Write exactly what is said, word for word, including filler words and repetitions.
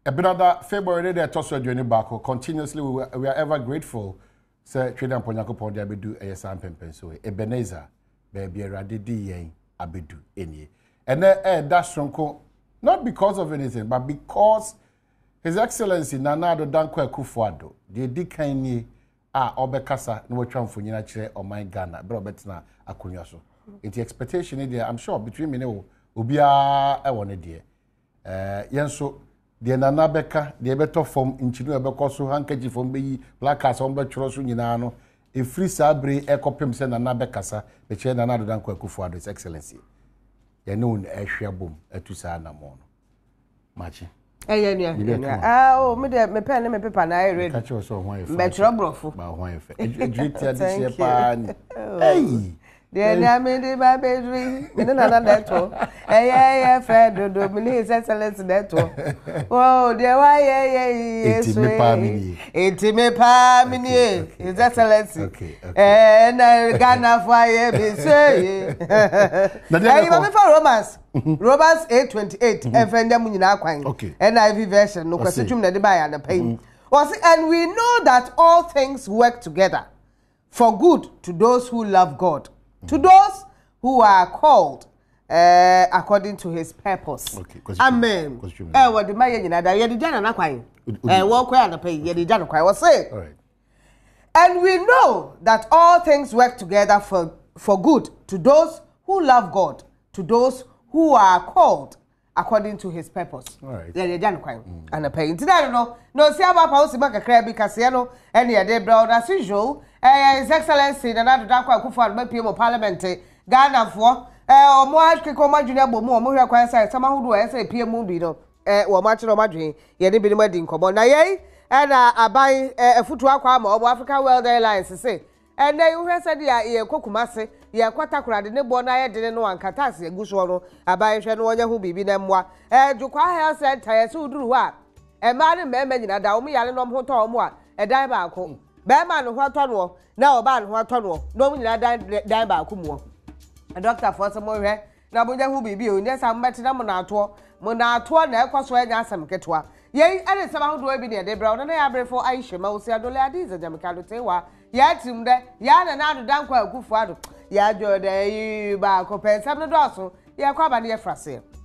brother February they toss you journey back continuously we, we are ever grateful say trade and ponyako pon dey abedu eyesan pempen so Ebenezer baby erade di yen abedu enie and eh that stronko not because of anything but because His Excellency Nana Addo Dankwa Akufo-Addo the dikan ni a obekasa na watwa mfonyina kire oman Ghana bro betina akonwa so the expectation is there I'm sure between me ne obia e won de eh yenso de Nana beka de beto form inchinu e beko so handkerchief form be placards on be tworo so nyina no e free sabre e kopem se Nana bekasa be kire Nana Addo Dankwa Akufo-Addo His Excellency ye no e hwe bom atusa na mo no machi eh yeah ah oh me de me pen me paper na I ready catch us on one me tro brofo ba hwan fe ejiti ade se pa ni hey de na me de ba bedri me na na that to eh yeah fe do do me His Excellency that to oh de wa yeah yeah eti me pa mi ni eti me pa mi ni His Excellency okay eh na Ghana for yeah be say na de me for romance Romans eight twenty-eight efenda mu nyina akwan N I V version no kwase twum na de ba ya na pain was and we know that all things work together for good to those who love God to those who are called uh, according to his purpose okay amen eh what the ma ye nyina da ye de jana na kwan eh wo kwa na pain ye de jana kwan was say all right and we know that all things work together for for good to those who love God to those who are called according to his purpose. All right. Yeah, they done quite. And a pay. Today, no, no, see about Pausi Baka Crabby Cassiano, and yeah, they brought as usual. Eh, His Excellency, and another Dankwa Akufo-Addo, P M of Parliament, Ghana for, eh, or more Kikoma Junior Bomo, Moria Quasa, someone who do I say P M Mubi, no, eh, or Martin or Madrid, ye didn't be wedding Cobo. Na ye, and I buy a foot to Aquam or Africa World Airlines to say. And then you said, yeah, yeah, Kokumase, yeah, Quatacra, the Nebona, didn't know and Catasi, a goose one, a by Shanoya who be Nemwa, and Juqua said, Tayasu do what? A man and man, and a Daumi Alanom Hotomwa, a diabaco. Bearman, what tonwo, now a ban, what tonwo, no one diabacumo. A doctor for some more, now who be you, yes, I'm better than Monato, Monato, and Equasway, some Ketua. Yea, and somehow do I be near the brown and I bring for Aisha, Mosia Doladies, and Jamaica Tewa. Ya timde ya na na Dankwa Akufo-Addo ya jode yi ba ko pensa no do so ya kwa ba ne ya frase